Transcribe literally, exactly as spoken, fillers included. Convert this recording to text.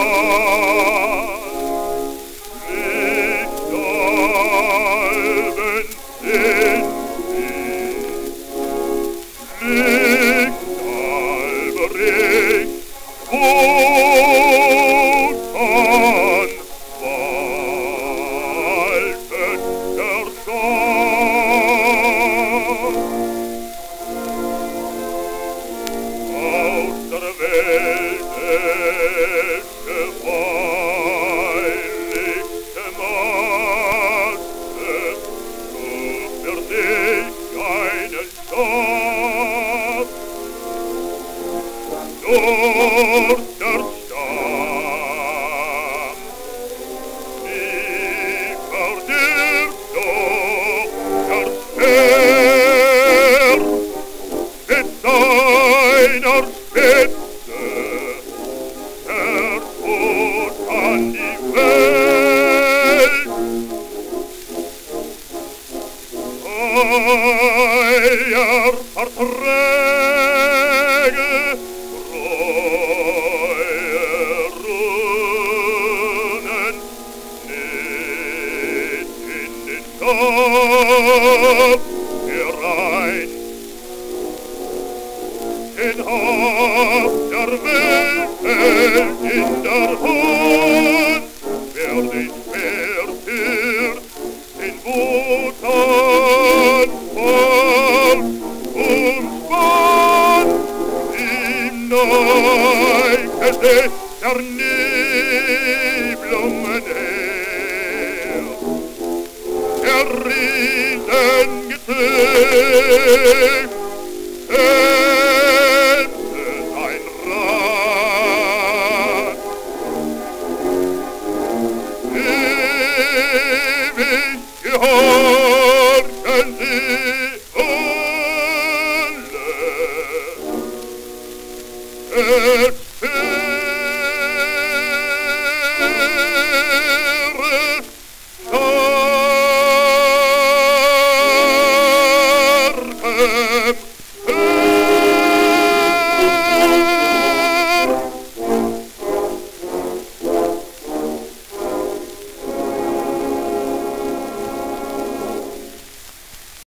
Dort der Stamm, wie verdirbt doch der Speer mit seiner Spitze, der Tod an die Welt. Euer Verträge herein in Hab der Welt fällt in der Hand, wer nicht mehr führt in Wotan voll und spann ihm neigt der Nebelungen her. Der Riesen gezückt